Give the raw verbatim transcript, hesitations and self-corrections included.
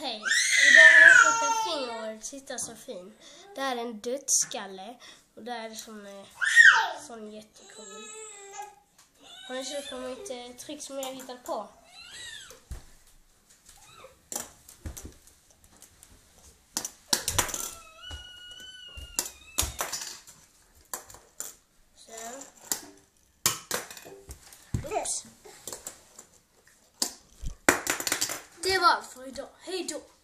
Hej, idag har jag fått en fin och titta så fin. Det här är en dödsskalle och det här är sån, eh, sån jättecool. Har ni sett på mitt eh, trick som jag hittat på? Sen. Oops. Det var allt för idag. Hej då!